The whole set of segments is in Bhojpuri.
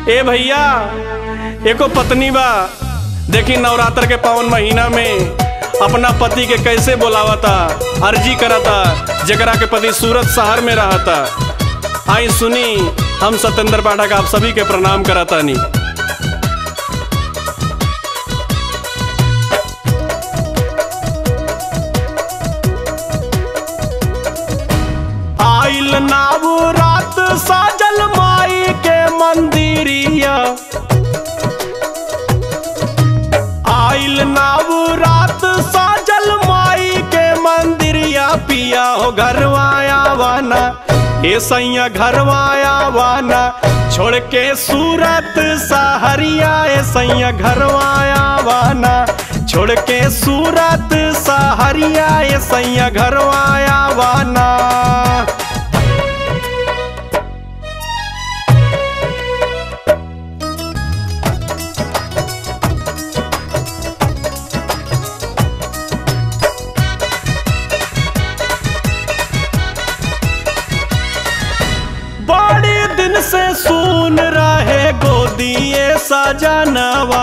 ए भैया एको पत्नी बा, देखी नवरात्र के पावन महीना में अपना पति के कैसे बोलावता, अर्जी करता, जगरा के पति सूरत शहर में रहता। आई सुनी, हम सत्येंद्र पाठक आप सभी के प्रणाम करता नी। आइल नवरात साजल माई के मंदिरिया, आइल नवरात साजल माई के मंदिरिया, पिया हो घरवाया वाना, ए सैया घरवाया वाना, छोड़ के सूरत सहरिया, ए सैया घरवाया वाना, छोड़ के सूरत सहरिया, ए सैया घरवाया वाना। बड़े दिन से सुन रहे गोदिए सजनवा,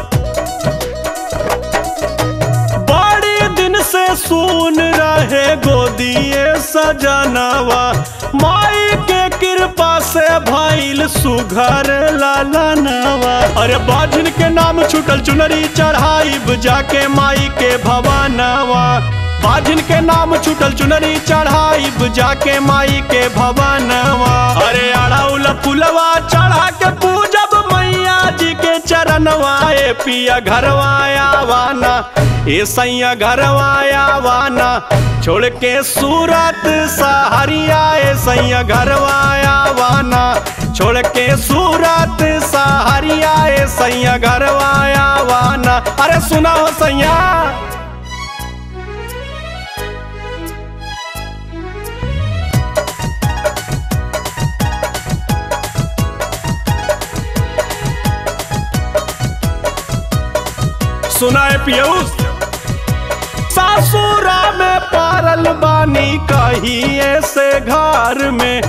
बड़े दिन से सुन रहे गोदिए सजनवा, माई के कृपा से भइल सुघर लालनवा। अरे बाजिन के नाम छूटल चुनरी चढ़ाइब जाके माई के भवनवा, बाजिन के नाम छूटल चुनरी चढ़ाइब जाके माई के भवनवा। अरे अड़ौल फुलवा चढ़ा के पूजब मैया जी के चरणवा, ए पिया घरवाया वाना, ए सैया घरवाया वाना, छोड़ के सूरत सहरिया, ए सैया घरवाया वाना, छोड़ के सूरत सहरिया, ए सैया घरवाया वाना। अरे सुना हो सैया, सुनाए पियऊस, सासुरा में पारल बानी कहिए से घर में,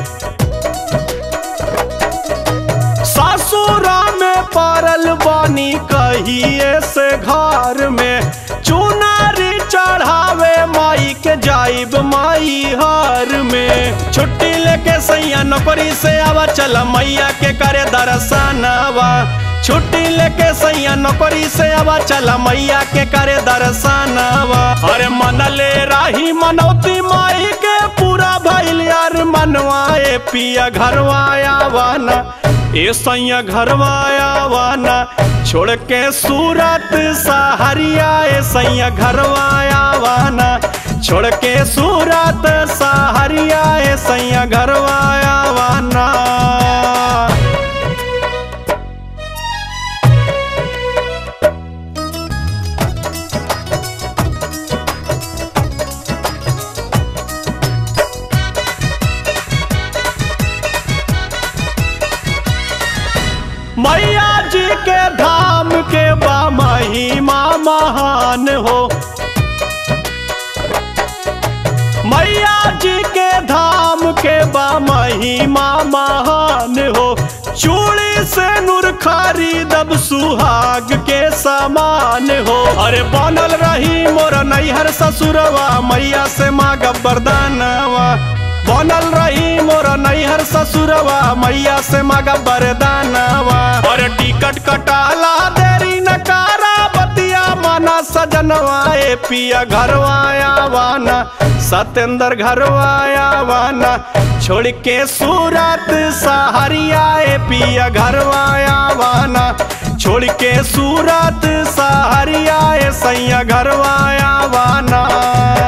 सासुरा में पारल बानी कहिए से घर में, चुनारी चढ़ावे माई के जाइब माई हर में। छुट्टी लेके सैया नौकरी से आवा, चल मैया के करे दर्शनवा, छुट्टी लेके सैया नौकरी से आवा, चला मैया के करे दर्शनवा। अरे मन ले राही मनौती माई के पूरा भइल यार मनवा, ए पिया घरवाया वाना, ए सैया घरवाया वाना, छोड़ के सूरत सहरिया, ए सैया घरवाया वाना, छोड़ के सूरत सहरिया, ए सैया घरवाया वाना। मैया जी के धाम के बा महिमा महान हो, मैया जी के धाम के बा महिमा महान हो, चूड़ी से नूर खरीदब सुहाग के समान हो। अरे बनल रही मोर नैहर ससुरवा, मैया से मांगब वरदानवा, बनल रही मोर नैहर ससुरवा, मैया से मांगब वरदानवा। और टिकट कटाला देरी नकारा, बतिया माना सजनवा, ए पिया घरवाया वाना, सत्येंद्र घरवाया वाना, छोड़ के सूरत सहरिया, ए पिया घरवाया वाना, छोड़ के सूरत सहरिया, ए सैया घरवाया वाना।